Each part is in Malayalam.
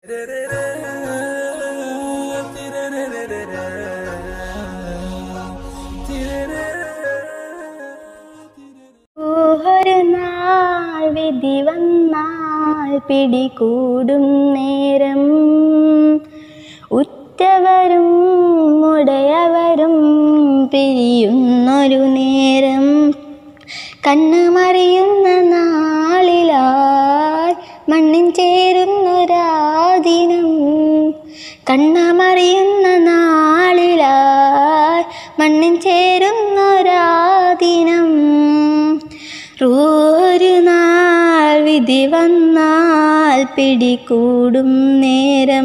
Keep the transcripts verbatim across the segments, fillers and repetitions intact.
ഒരു നാൾ വിധി വന്നാൽ പിടികൂടും നേരം ഉറ്റവരും ഉടയവരും പിരിയുന്നൊരു നേരം കണ്ണുമറിയുന്ന നാളിലായി മണ്ണിൻ ചേരുന്നൊരാദിനം കണ്ണുമറിയുന്ന നാളിലായി മണ്ണിൻ ചേരുന്നൊരാദിനം ഒരു നാൾ വിധി വന്നാൽ പിടികൂടും നേരം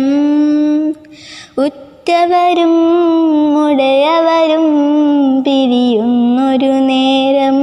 ഉറ്റവരും ഉടയവരും പിരിയുന്നൊരു നേരം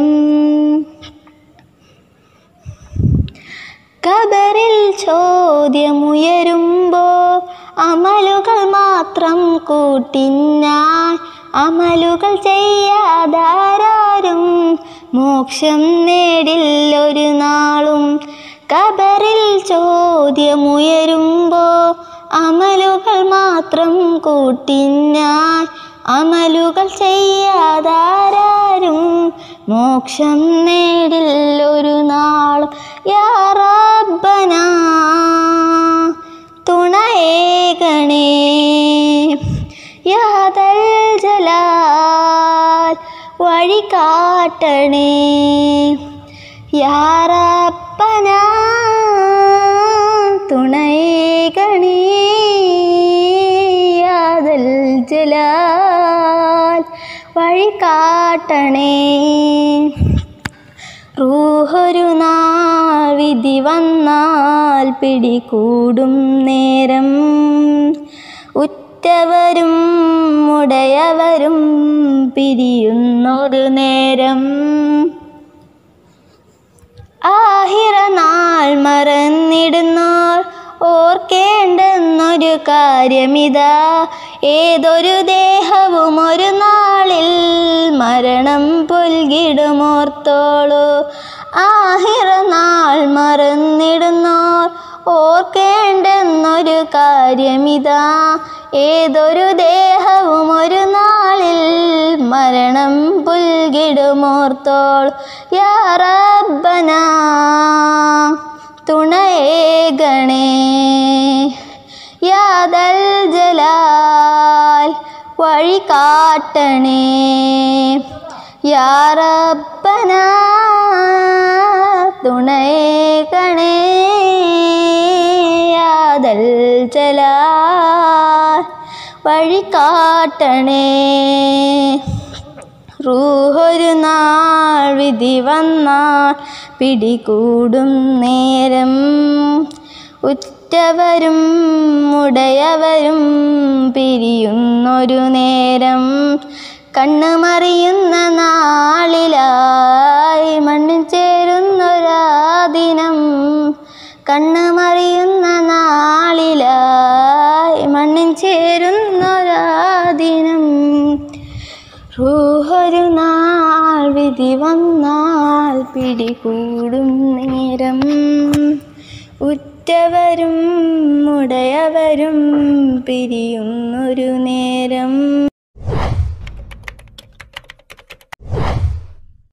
ഖബറിൽ ചോദ്യമുയരുമ്പോൾ അമലുകൾ മാത്രം കൂട്ടിനാൻ അമലുകൾ ചെയ്യാതാരും മോക്ഷം നേടില്ലൊരു നാളും ഖബറിൽ ചോദ്യമുയരുമ്പോൾ അമലുകൾ മാത്രം കൂട്ടിനാൻ അമലുകൾ ചെയ്യാതാരും മോക്ഷം നേടില്ലൊരു നാളും യാ റബ്ബനാ തുണയേകണേ യാ ദൽ ജലാൽ വഴി കാട്ടണേ യാ റബ്ബനാ തുണയേകണേ യാ ദൽ ജലാൽ വഴി കാട്ടണേ റൂഹൊരു നാൾ വിധി വന്നാൽ പിടികൂടും നേരം ഉറ്റവരും ഉടയവരും പിരിയുന്നൊരു നേരം ആഹിറ നാൾ മറന്നിടുന്നോർ ഓർക്കേണ്ടെന്നൊരു കാര്യമിതാ ഏതൊരു ദേഹവും ഒരു നാളിൽ മരണം പുൽകിടുമോർത്തോളൂ ആഹിറ നാൾ മറന്നിടുന്നോർ ഓർക്കേണ്ടെന്നൊരു കാര്യമിതാ ഏതൊരു ദേഹവും ഒരു നാളിൽ മരണം പുൽകിടുമോർത്തോളൂ യാ റബ്ബനാ തുണയേകണേ യാ ദൽ ജലാൽ വഴി കാട്ടണേ യാ റബ്ബനാ തുണയേകണേ യാ ദൽ ജലാൽ വഴി കാട്ടണേ റൂഹൊരു നാൾ വിധി വന്നാൽ പിടികൂടും നേരം ഉറ്റവരും ഉടയവരും പിരിയുന്നൊരു നേരം കണ്ണുമറിയുന്ന നാളിലായി മണ്ണിൽ ചേരുന്നൊരാദിനം കണ്ണുമറിയുന്ന നാളിലായി മണ്ണിൽ ചേരുന്നൊരാദിനം റൂഹൊരു നാൾ വിധി വന്നാൽ പിടികൂടും നേരം ഉറ്റവരും ഉടയവരും പിരിയുന്നൊരു നേരം